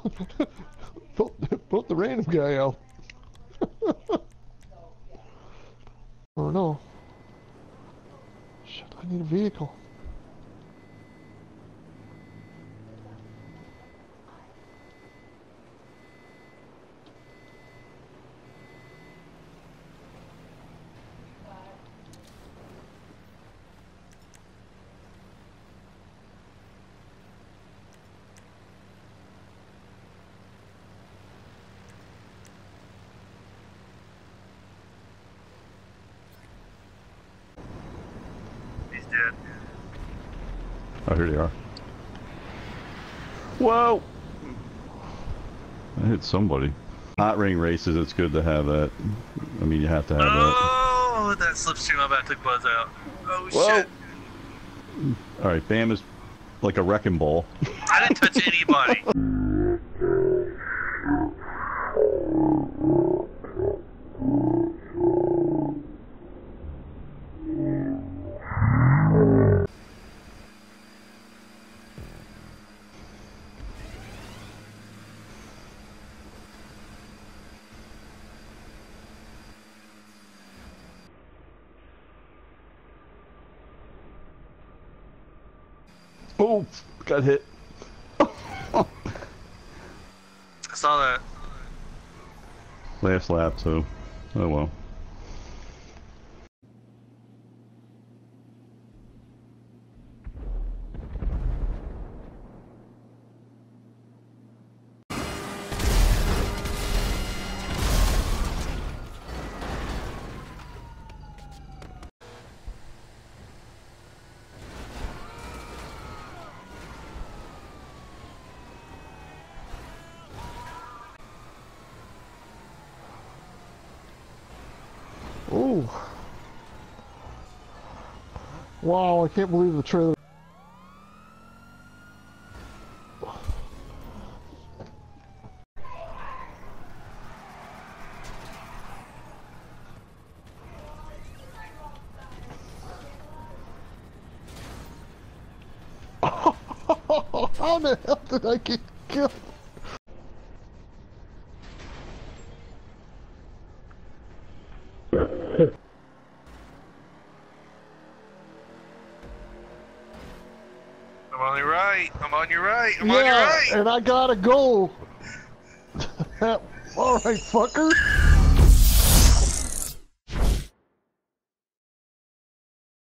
Put the random guy out. Oh no. Shit, I need a vehicle. Oh, here they are. Whoa! I hit somebody. Hot ring races, it's good to have that. I mean, you have to have that. Oh, that slipstream, my bad, took Buzz out. Oh, Whoa. shit. Alright, Bam is like a wrecking ball. I didn't touch anybody. Oh, got hit. I saw that. Last lap, too. Oh well. Ooh. Wow, I can't believe the trailer. How the hell did I get killed? I'm on your right. I'm on your right. I'm on your right. And I gotta go. Alright, fucker.